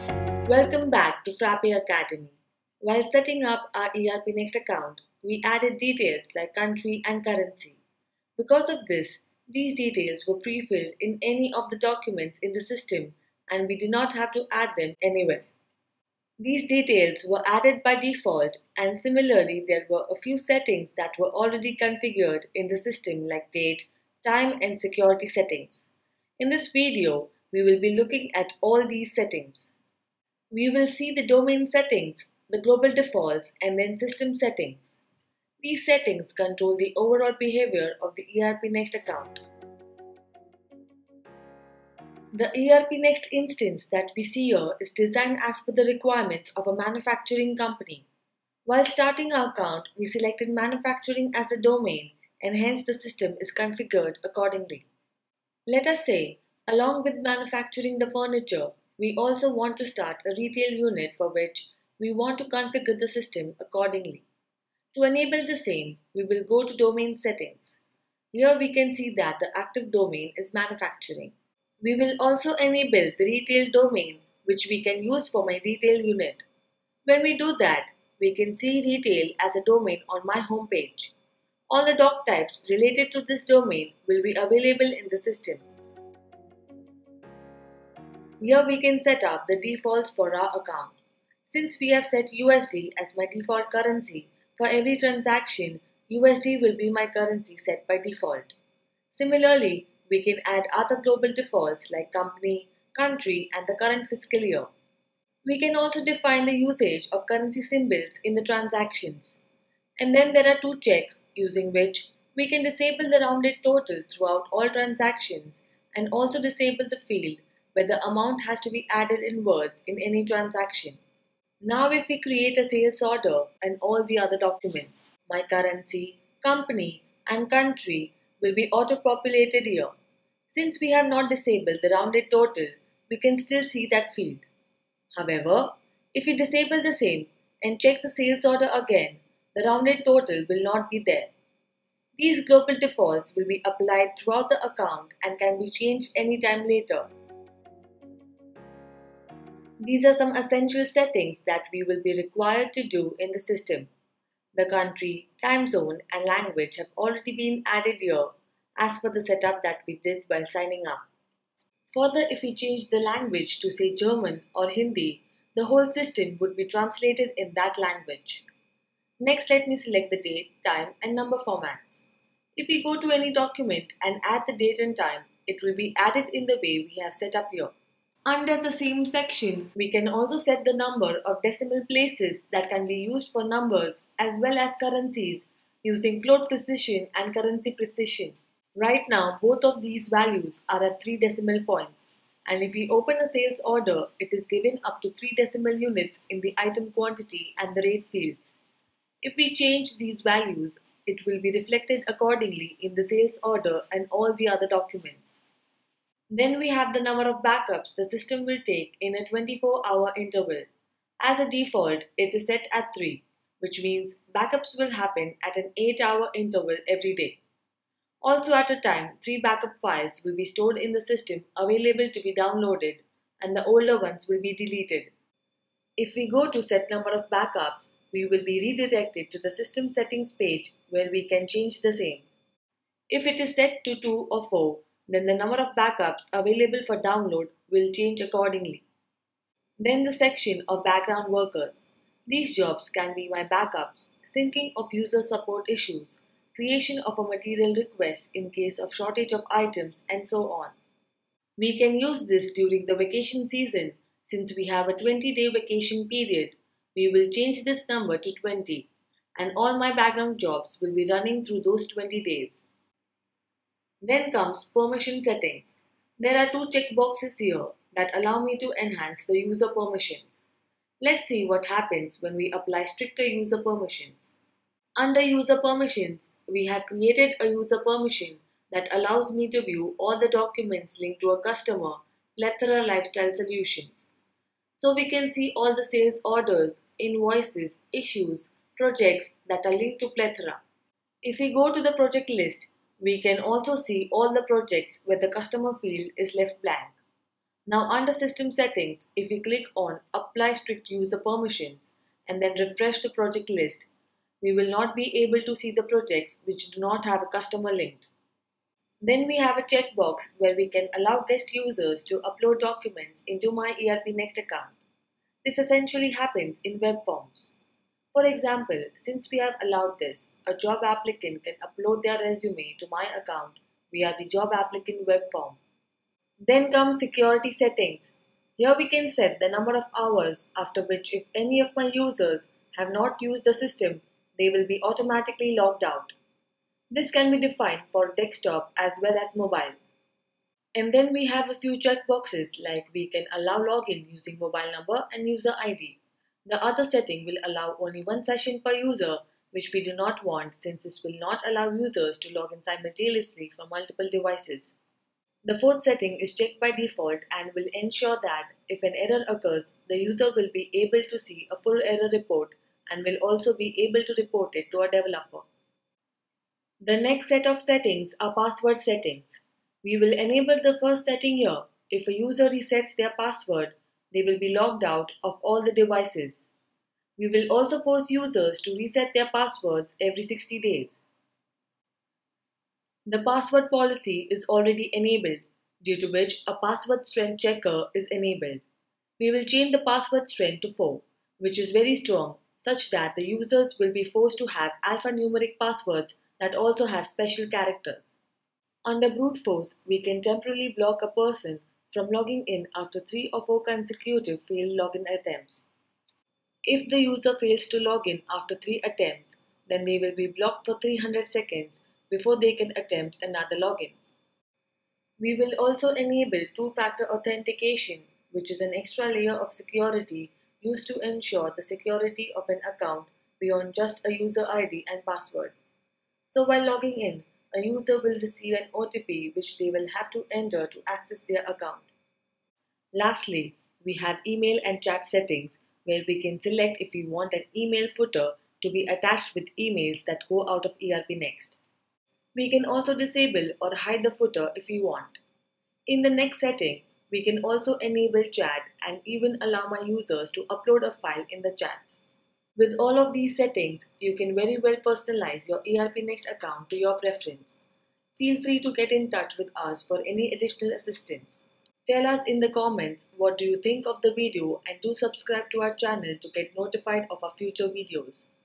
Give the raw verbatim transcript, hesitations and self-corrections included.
Welcome back to Frappe Academy. While setting up our ERPNext account, we added details like country and currency. Because of this, these details were pre-filled in any of the documents in the system and we did not have to add them anywhere. These details were added by default, and similarly there were a few settings that were already configured in the system like date, time and security settings. In this video, we will be looking at all these settings. We will see the domain settings, the global defaults and then system settings. These settings control the overall behavior of the ERPNext account. The ERPNext instance that we see here is designed as per the requirements of a manufacturing company. While starting our account, we selected manufacturing as a domain and hence the system is configured accordingly. Let us say, along with manufacturing the furniture, we also want to start a retail unit for which we want to configure the system accordingly. To enable the same, we will go to domain settings. Here we can see that the active domain is manufacturing. We will also enable the retail domain, which we can use for my retail unit. When we do that, we can see retail as a domain on my home page. All the doc types related to this domain will be available in the system. Here we can set up the defaults for our account. Since we have set U S D as my default currency, for every transaction, U S D will be my currency set by default. Similarly, we can add other global defaults like company, country and the current fiscal year. We can also define the usage of currency symbols in the transactions. And then there are two checks using which we can disable the rounded total throughout all transactions and also disable the field where the amount has to be added in words in any transaction. Now if we create a sales order and all the other documents, my currency, company and country will be auto-populated here. Since we have not disabled the rounded total, we can still see that field. However, if we disable the same and check the sales order again, the rounded total will not be there. These global defaults will be applied throughout the account and can be changed anytime later. These are some essential settings that we will be required to do in the system. The country, time zone and language have already been added here as per the setup that we did while signing up. Further, if we change the language to say German or Hindi, the whole system would be translated in that language. Next, let me select the date, time and number formats. If we go to any document and add the date and time, it will be added in the way we have set up here. Under the same section, we can also set the number of decimal places that can be used for numbers as well as currencies using float precision and currency precision. Right now, both of these values are at three decimal points, and if we open a sales order, it is given up to three decimal units in the item quantity and the rate fields. If we change these values, it will be reflected accordingly in the sales order and all the other documents. Then we have the number of backups the system will take in a twenty-four hour interval. As a default, it is set at three, which means backups will happen at an eight hour interval every day. Also at a time, three backup files will be stored in the system available to be downloaded and the older ones will be deleted. If we go to set number of backups, we will be redirected to the system settings page where we can change the same. If it is set to two or four, then the number of backups available for download will change accordingly. Then the section of background workers. These jobs can be my backups, syncing of user support issues, creation of a material request in case of shortage of items and so on. We can use this during the vacation season. Since we have a twenty day vacation period, we will change this number to twenty and all my background jobs will be running through those twenty days. Then comes permission settings. There are two checkboxes here that allow me to enhance the user permissions. Let's see what happens when we apply stricter user permissions. Under user permissions, we have created a user permission that allows me to view all the documents linked to a customer, Plethora Lifestyle Solutions. So we can see all the sales orders, invoices, issues, projects that are linked to Plethora. If we go to the project list, we can also see all the projects where the customer field is left blank. Now under System Settings, if we click on Apply Strict User Permissions and then refresh the project list, we will not be able to see the projects which do not have a customer linked. Then we have a checkbox where we can allow guest users to upload documents into my ERPNext account. This essentially happens in web forms. For example, since we have allowed this, a job applicant can upload their resume to my account via the job applicant web form. Then comes security settings. Here we can set the number of hours after which if any of my users have not used the system, they will be automatically logged out. This can be defined for desktop as well as mobile. And then we have a few checkboxes like we can allow login using mobile number and user I D. The other setting will allow only one session per user, which we do not want since this will not allow users to log in simultaneously from multiple devices. The fourth setting is checked by default and will ensure that if an error occurs, the user will be able to see a full error report and will also be able to report it to a developer. The next set of settings are password settings. We will enable the first setting here. If a user resets their password, they will be logged out of all the devices. We will also force users to reset their passwords every sixty days. The password policy is already enabled, due to which a password strength checker is enabled. We will change the password strength to four, which is very strong, such that the users will be forced to have alphanumeric passwords that also have special characters. Under brute force, we can temporarily block a person from logging in after three or four consecutive failed login attempts. If the user fails to log in after three attempts, then they will be blocked for three hundred seconds before they can attempt another login. We will also enable two-factor authentication, which is an extra layer of security used to ensure the security of an account beyond just a user I D and password. So while logging in, a user will receive an O T P which they will have to enter to access their account. Lastly, we have email and chat settings where we can select if we want an email footer to be attached with emails that go out of ERPNext. We can also disable or hide the footer if we want. In the next setting, we can also enable chat and even allow my users to upload a file in the chats. With all of these settings, you can very well personalize your ERPNext account to your preference. Feel free to get in touch with us for any additional assistance. Tell us in the comments what do you think of the video and do subscribe to our channel to get notified of our future videos.